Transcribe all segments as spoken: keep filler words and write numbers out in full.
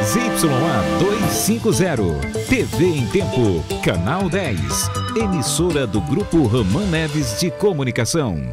Z Y A duzentos e cinquenta, T V em Tempo, Canal dez, emissora do Grupo Ramã Neves de Comunicação.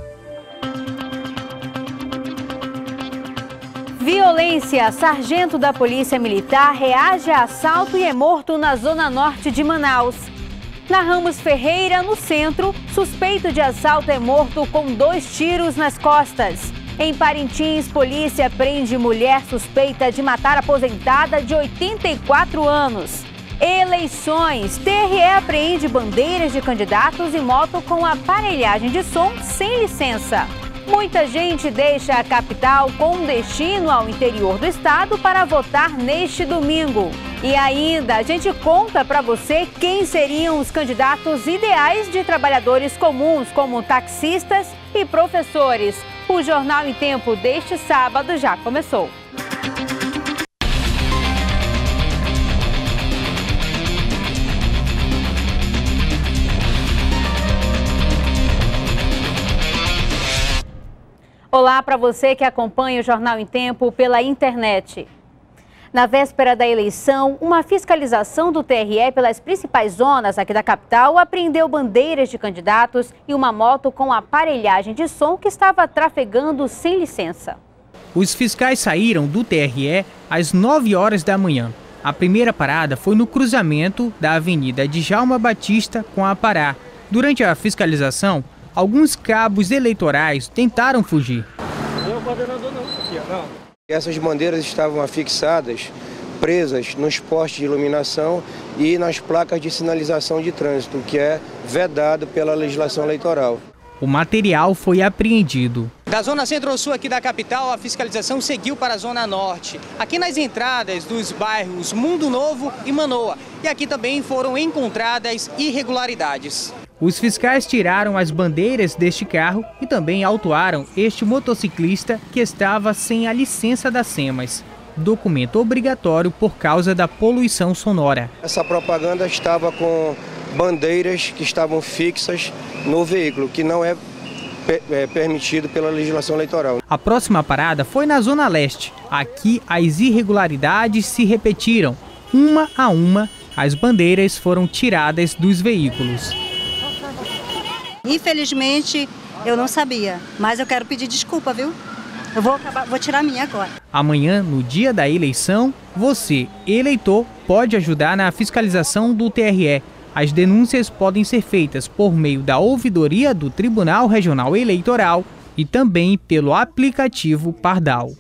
Violência. Sargento da Polícia Militar reage a assalto e é morto na zona norte de Manaus. Na Ramos Ferreira, no centro, suspeito de assalto é morto com dois tiros nas costas. Em Parintins, polícia prende mulher suspeita de matar aposentada de oitenta e quatro anos. Eleições. T R E apreende bandeiras de candidatos e moto com aparelhagem de som sem licença. Muita gente deixa a capital com destino ao interior do estado para votar neste domingo. E ainda, a gente conta para você quem seriam os candidatos ideais de trabalhadores comuns, como taxistas e professores. O Jornal em Tempo deste sábado já começou. Olá para você que acompanha o Jornal em Tempo pela internet. Na véspera da eleição, uma fiscalização do T R E pelas principais zonas aqui da capital apreendeu bandeiras de candidatos e uma moto com aparelhagem de som que estava trafegando sem licença. Os fiscais saíram do T R E às nove horas da manhã. A primeira parada foi no cruzamento da Avenida Djalma Batista com a Pará. Durante a fiscalização, alguns cabos eleitorais tentaram fugir. Não, coordenador não. Aqui, ó, não. Essas bandeiras estavam afixadas, presas nos postes de iluminação e nas placas de sinalização de trânsito, que é vedado pela legislação eleitoral. O material foi apreendido. Da zona centro-sul aqui da capital, a fiscalização seguiu para a zona norte. Aqui nas entradas dos bairros Mundo Novo e Manoa. E aqui também foram encontradas irregularidades. Os fiscais tiraram as bandeiras deste carro e também autuaram este motociclista que estava sem a licença da SEMAS, documento obrigatório por causa da poluição sonora. Essa propaganda estava com bandeiras que estavam fixas no veículo, que não é, é permitido pela legislação eleitoral. A próxima parada foi na Zona Leste. Aqui as irregularidades se repetiram. Uma a uma, as bandeiras foram tiradas dos veículos. Infelizmente, eu não sabia, mas eu quero pedir desculpa, viu? Eu vou, acabar, vou tirar a minha agora. Amanhã, no dia da eleição, você, eleitor, pode ajudar na fiscalização do T R E. As denúncias podem ser feitas por meio da ouvidoria do Tribunal Regional Eleitoral e também pelo aplicativo Pardal.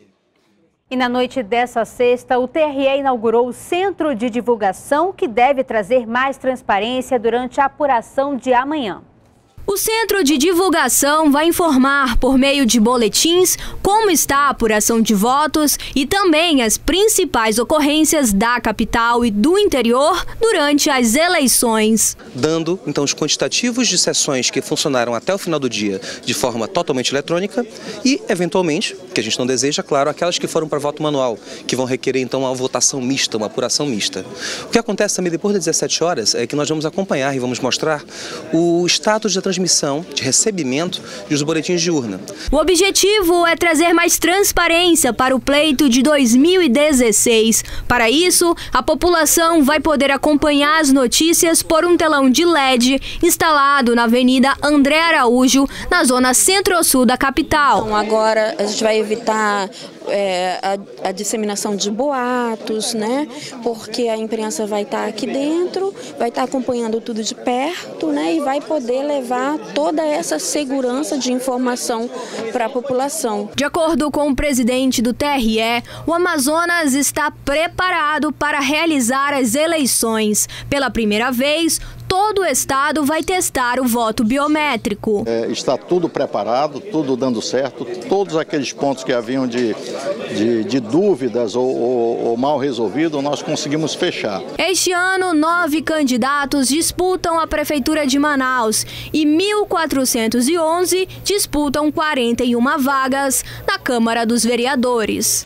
E na noite dessa sexta, o T R E inaugurou o Centro de Divulgação, que deve trazer mais transparência durante a apuração de amanhã. O Centro de Divulgação vai informar por meio de boletins como está a apuração de votos e também as principais ocorrências da capital e do interior durante as eleições. Dando, então, os quantitativos de sessões que funcionaram até o final do dia de forma totalmente eletrônica e, eventualmente, que a gente não deseja, claro, aquelas que foram para voto manual, que vão requerer, então, uma votação mista, uma apuração mista. O que acontece também depois das dezessete horas é que nós vamos acompanhar e vamos mostrar o status da transmissão de recebimento dos boletins de urna. O objetivo é trazer mais transparência para o pleito de dois mil e dezesseis. Para isso, a população vai poder acompanhar as notícias por um telão de L E D instalado na Avenida André Araújo, na zona centro-sul da capital. Então, agora a gente vai evitar é, a, a disseminação de boatos, né? Porque a imprensa vai estar aqui dentro, vai estar acompanhando tudo de perto, né? E vai poder levar toda essa segurança de informação para a população. De acordo com o presidente do T R E, o Amazonas está preparado para realizar as eleições. Pela primeira vez, todo o estado vai testar o voto biométrico. É, está tudo preparado, tudo dando certo, todos aqueles pontos que haviam de, de, de dúvidas ou, ou, ou mal resolvidos, nós conseguimos fechar. Este ano, nove candidatos disputam a Prefeitura de Manaus e mil quatrocentos e onze disputam quarenta e uma vagas na Câmara dos Vereadores.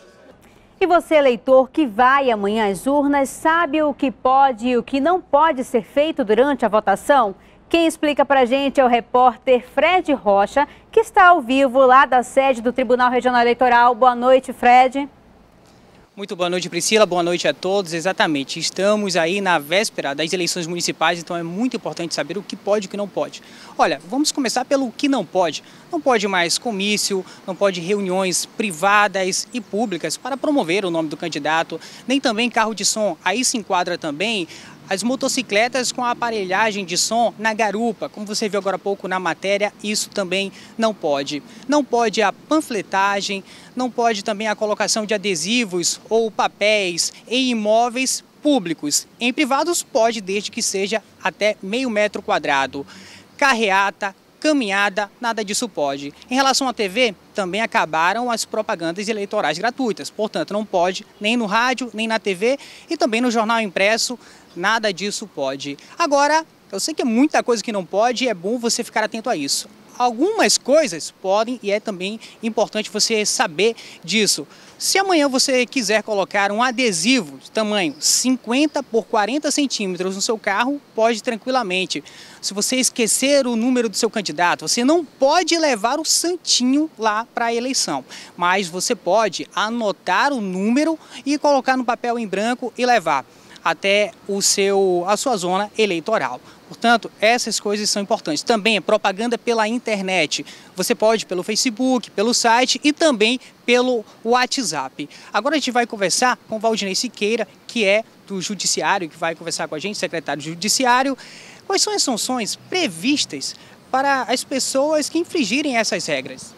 E você, eleitor, que vai amanhã às urnas, sabe o que pode e o que não pode ser feito durante a votação? Quem explica pra gente é o repórter Fred Rocha, que está ao vivo lá da sede do Tribunal Regional Eleitoral. Boa noite, Fred. Muito boa noite, Priscila. Boa noite a todos. Exatamente. Estamos aí na véspera das eleições municipais, então é muito importante saber o que pode e o que não pode. Olha, vamos começar pelo que não pode. Não pode mais comício, não pode reuniões privadas e públicas para promover o nome do candidato, nem também carro de som. Aí se enquadra também as motocicletas com a aparelhagem de som na garupa, como você viu agora há pouco na matéria, isso também não pode. Não pode a panfletagem, não pode também a colocação de adesivos ou papéis em imóveis públicos. Em privados pode, desde que seja até meio metro quadrado. Carreata, caminhada, nada disso pode. Em relação à T V, também acabaram as propagandas eleitorais gratuitas, portanto não pode nem no rádio, nem na T V e também no jornal impresso, nada disso pode. Agora, eu sei que é muita coisa que não pode e é bom você ficar atento a isso. Algumas coisas podem e é também importante você saber disso. Se amanhã você quiser colocar um adesivo de tamanho cinquenta por quarenta centímetros no seu carro, pode tranquilamente. Se você esquecer o número do seu candidato, você não pode levar o santinho lá para a eleição. Mas você pode anotar o número e colocar no papel em branco e levar até o seu, a sua zona eleitoral. Portanto, essas coisas são importantes. Também a propaganda pela internet. Você pode pelo Facebook, pelo site e também pelo WhatsApp. Agora a gente vai conversar com o Valdinei Siqueira, que é do Judiciário, que vai conversar com a gente, secretário do Judiciário. Quais são as sanções previstas para as pessoas que infringirem essas regras?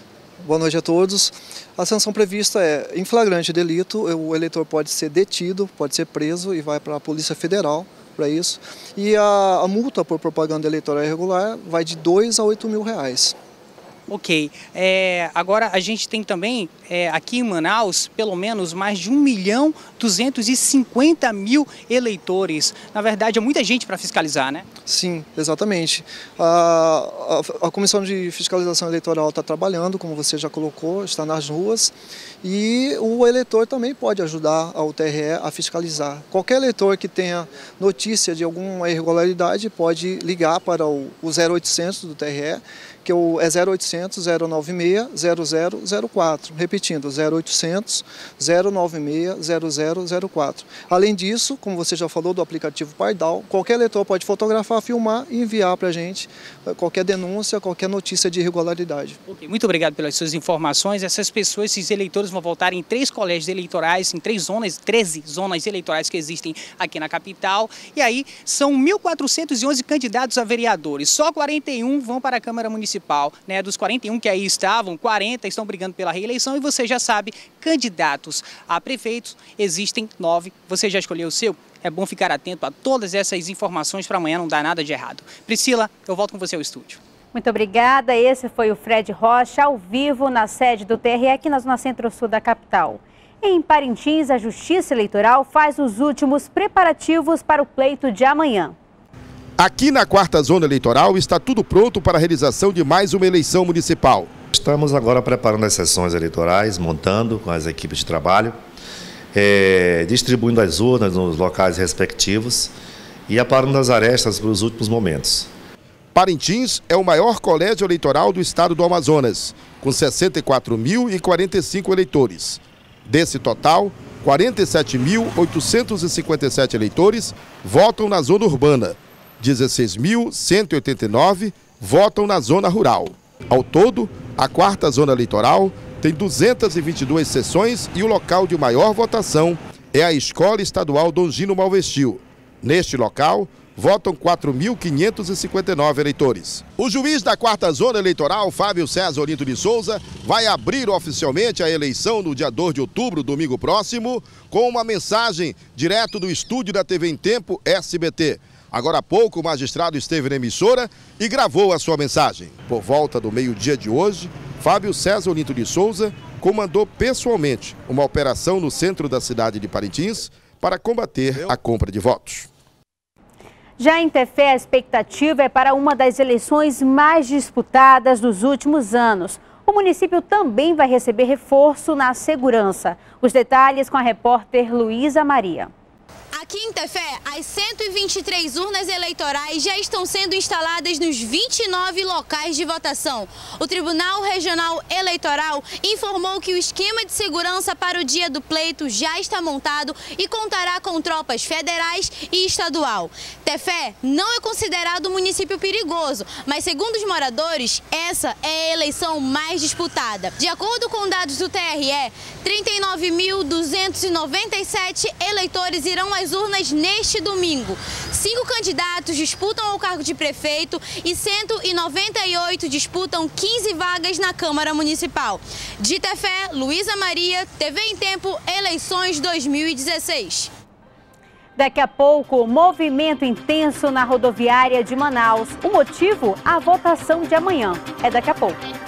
Boa noite a todos. A sanção prevista é, em flagrante delito, o eleitor pode ser detido, pode ser preso e vai para a Polícia Federal para isso. E a, a multa por propaganda eleitoral irregular vai de dois a oito mil reais. Ok. É, agora a gente tem também é, aqui em Manaus pelo menos mais de um milhão duzentos e cinquenta mil eleitores. Na verdade é muita gente para fiscalizar, né? Sim, exatamente. A, a, a Comissão de Fiscalização Eleitoral está trabalhando, como você já colocou, está nas ruas. E o eleitor também pode ajudar ao T R E a fiscalizar. Qualquer eleitor que tenha notícia de alguma irregularidade pode ligar para o, o zero oitocentos do T R E, que é zero oitocentos, zero nove seis, zero zero zero quatro. Repetindo, zero oitocentos, zero nove seis, zero zero zero quatro. Além disso, como você já falou do aplicativo Pardal, qualquer eleitor pode fotografar, filmar e enviar para a gente qualquer denúncia, qualquer notícia de irregularidade. Okay, muito obrigado pelas suas informações. Essas pessoas, esses eleitores vão voltar em três colégios eleitorais, em três zonas, treze zonas eleitorais que existem aqui na capital. E aí são mil quatrocentos e onze candidatos a vereadores. Só quarenta e um vão para a Câmara Municipal, né? Dos quarenta e um que aí estavam, quarenta estão brigando pela reeleição e você já sabe, candidatos a prefeitos existem nove. Você já escolheu o seu? É bom ficar atento a todas essas informações para amanhã não dar nada de errado. Priscila, eu volto com você ao estúdio. Muito obrigada. Esse foi o Fred Rocha, ao vivo na sede do T R E aqui na zona centro-sul da capital. Em Parintins, a Justiça Eleitoral faz os últimos preparativos para o pleito de amanhã. Aqui na quarta zona eleitoral está tudo pronto para a realização de mais uma eleição municipal. Estamos agora preparando as sessões eleitorais, montando com as equipes de trabalho, é, distribuindo as urnas nos locais respectivos e aparando as arestas para os últimos momentos. Parintins é o maior colégio eleitoral do estado do Amazonas, com sessenta e quatro mil e quarenta e cinco eleitores. Desse total, quarenta e sete mil oitocentos e cinquenta e sete eleitores votam na zona urbana, dezesseis mil cento e oitenta e nove votam na zona rural. Ao todo, a quarta zona eleitoral tem duzentas e vinte e duas sessões e o local de maior votação é a Escola Estadual Dom Gino Malvestil. Neste local, votam quatro mil quinhentos e cinquenta e nove eleitores. O juiz da quarta zona eleitoral, Fábio César Olinto de Souza, vai abrir oficialmente a eleição no dia dois de outubro, domingo próximo, com uma mensagem direto do estúdio da T V em Tempo S B T. Agora há pouco, o magistrado esteve na emissora e gravou a sua mensagem. Por volta do meio-dia de hoje, Fábio César Olinto de Souza comandou pessoalmente uma operação no centro da cidade de Parintins para combater a compra de votos. Já em Tefé, a expectativa é para uma das eleições mais disputadas dos últimos anos. O município também vai receber reforço na segurança. Os detalhes com a repórter Luísa Maria. Aqui em Tefé, as cento e vinte e três urnas eleitorais já estão sendo instaladas nos vinte e nove locais de votação. O Tribunal Regional Eleitoral informou que o esquema de segurança para o dia do pleito já está montado e contará com tropas federais e estadual. Tefé não é considerado um município perigoso, mas segundo os moradores, essa é a eleição mais disputada. De acordo com dados do T R E, trinta e nove mil duzentos e noventa e sete eleitores irão às urnas neste domingo. Cinco candidatos disputam o cargo de prefeito e cento e noventa e oito disputam quinze vagas na Câmara Municipal. De Tefé, Luísa Maria, T V em Tempo, eleições dois mil e dezesseis. Daqui a pouco, movimento intenso na rodoviária de Manaus. O motivo? A votação de amanhã. É daqui a pouco.